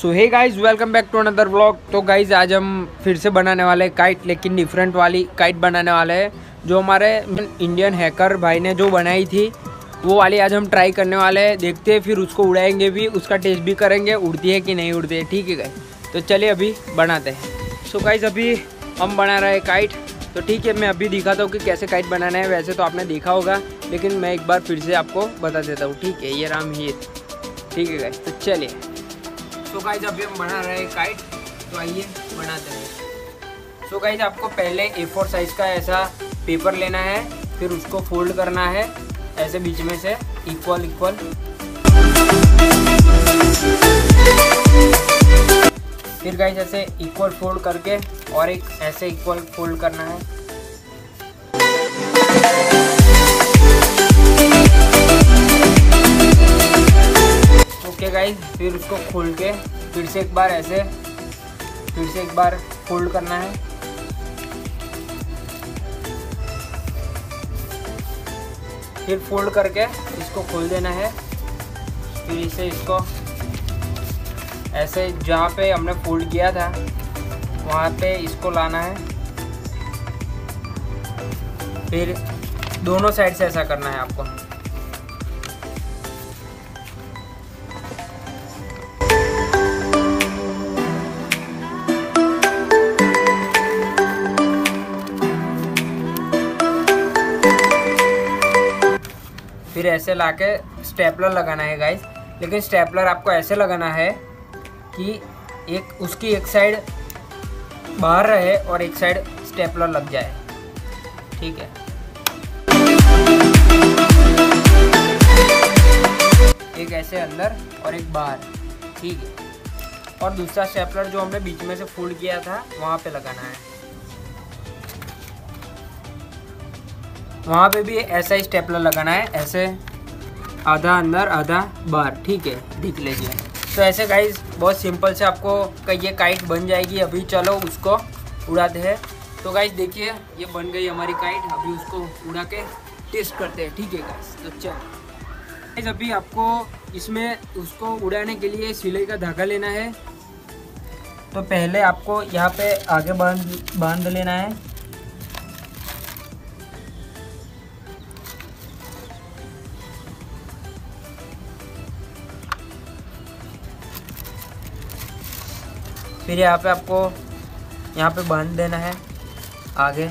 So hey guys welcome back to another vlog. तो guys आज हम फिर से बनाने वाले काइट, लेकिन डिफरेंट वाली काइट बनाने वाले हैं। जो हमारे इंडियन हैकर भाई ने जो बनाई थी वो वाली आज हम ट्राई करने वाले हैं। देखते हैं, फिर उसको उड़ाएंगे भी, उसका टेस्ट भी करेंगे उड़ती है कि नहीं उड़ती है। ठीक है गाइज, तो चलिए अभी बनाते हैं। सो गाइज अभी हम बना रहे हैं काइट। तो ठीक है, मैं अभी दिखाता हूँ कि कैसे काइट बनाना है। वैसे तो आपने देखा होगा, लेकिन मैं एक बार फिर से आपको बता देता हूँ। ठीक है, ये राम हीर। ठीक है गाइज, तो चलिए। सो गाइज अभी हम बना रहे हैं काइट, तो आइए बनाते हैं। सो गाइज आपको पहले A4 साइज़ का ऐसा पेपर लेना है, फिर उसको फोल्ड करना है ऐसे बीच में से इक्वल। फिर गाइज ऐसे इक्वल फोल्ड करके और एक ऐसे इक्वल फोल्ड करना है। ओके गाइज, फिर उसको खोल के फिर से एक बार ऐसे, फिर से एक बार फोल्ड करना है। फिर फोल्ड करके इसको खोल देना है। फिर इसे इसको ऐसे जहाँ पे हमने फोल्ड किया था वहाँ पे इसको लाना है। फिर दोनों साइड से ऐसा करना है आपको। फिर ऐसे लाके स्टेपलर लगाना है गाइस, लेकिन स्टेपलर आपको ऐसे लगाना है कि उसकी एक साइड बाहर रहे और एक साइड स्टेपलर लग जाए। ठीक है, एक ऐसे अंदर और एक बाहर। ठीक है, और दूसरा स्टेपलर जो हमने बीच में से फोल्ड किया था वहाँ पे लगाना है। वहाँ पे भी ऐसा ही स्टेपलर लगाना है, ऐसे आधा अंदर आधा बाहर। ठीक है, देख लीजिए। तो ऐसे गाइस बहुत सिंपल से आपको ये काइट बन जाएगी। अभी चलो उसको उड़ाते हैं। तो गाइस देखिए, ये बन गई हमारी काइट। अभी उसको उड़ा के टेस्ट करते हैं। ठीक है गाइस, तो चलो गाइस अभी आपको इसमें उसको उड़ाने के लिए सिलाई का धागा लेना है। तो पहले आपको यहाँ पे आगे बांध लेना है। फिर यहाँ पे आपको यहाँ पे बांध देना है आगे।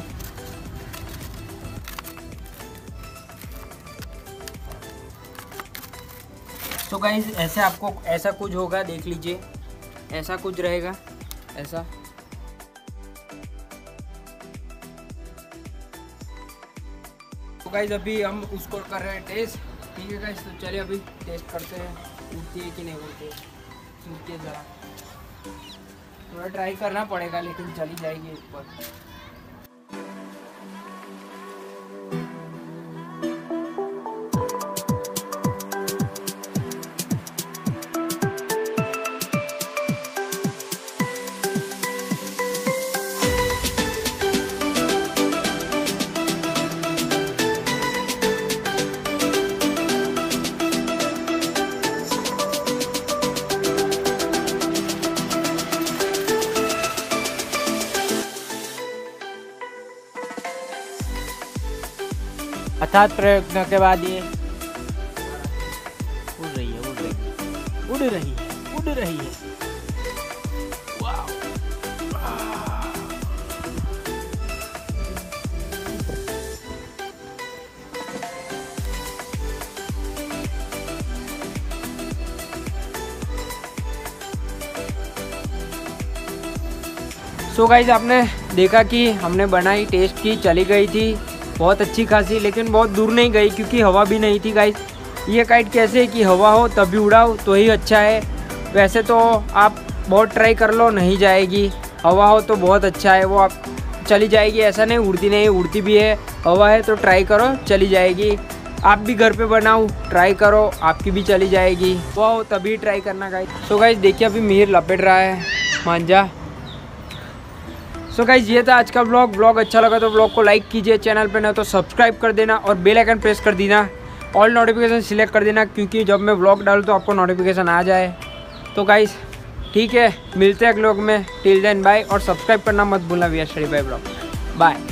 तो गाइस ऐसे आपको ऐसा कुछ होगा, देख लीजिए ऐसा कुछ रहेगा ऐसा। तो गाइस अभी हम उसको कर रहे हैं टेस्ट। ठीक है गाइस, तो चलिए अभी टेस्ट करते हैं उड़ती है कि नहीं उड़ती है। रुकिए ज़रा, थोड़ा ट्राई करना पड़ेगा, लेकिन चली जाएगी ऊपर। अर्थात प्रयत्न के बाद ये उड़ रही है। वाव। सो गाइज आपने देखा कि हमने बनाई, टेस्ट की, चली गई थी बहुत अच्छी खासी, लेकिन बहुत दूर नहीं गई क्योंकि हवा भी नहीं थी गाइस। ये काइट कैसे है कि हवा हो तभी उड़ाओ तो ही अच्छा है। वैसे तो आप बहुत ट्राई कर लो, नहीं जाएगी। हवा हो तो बहुत अच्छा है, वो आप चली जाएगी। ऐसा नहीं उड़ती नहीं, उड़ती भी है। हवा है तो ट्राई करो, चली जाएगी। आप भी घर पे बनाओ, ट्राई करो, आपकी भी चली जाएगी। हवा हो तभी ट्राई करना गाइस। सो गाइस देखिए अभी मिहिर लपेट रहा है मांझा। सो गाइज ये था आज का ब्लॉग अच्छा लगा तो ब्लॉग को लाइक कीजिए, चैनल पे न तो सब्सक्राइब कर देना और बेल आइकन प्रेस कर देना, ऑल नोटिफिकेशन सिलेक्ट कर देना, क्योंकि जब मैं ब्लॉग डालूँ तो आपको नोटिफिकेशन आ जाए। तो गाइज ठीक है, मिलते हैं अगले व्लॉग में। टिल देन बाय, और सब्सक्राइब करना मत भूलना we are study by blog. Bye.